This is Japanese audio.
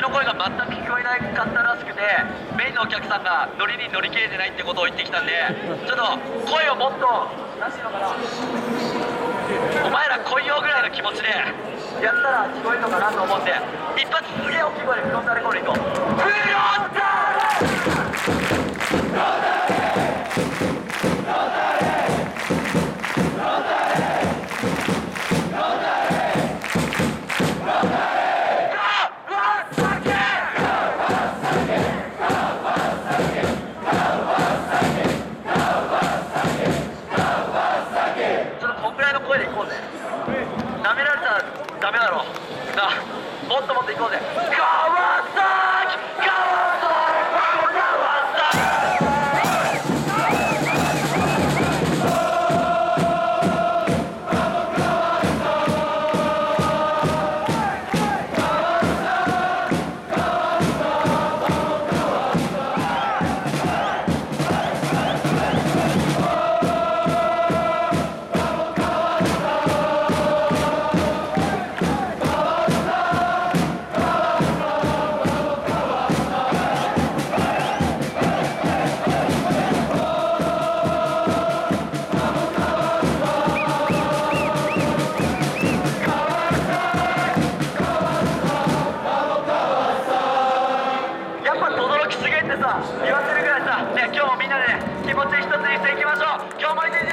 の声が全く聞こえなかったらしくて、メインのお客さんがノリに乗り切れてないってことを言ってきたんで、ちょっと声をもっとなんていうのかな、お前ら来いよぐらいの気持ちでやったら聞こえるのかなと思って、一発すげえ大きい声でフロンターレコールいこう。フロンター声で行こうぜ。舐められたらダメだろなあ、もっともっと行こうぜ。川崎言わせるぐらいさ、ね、今日もみんなで、ね、気持ち一つにしていきましょう。今日も一日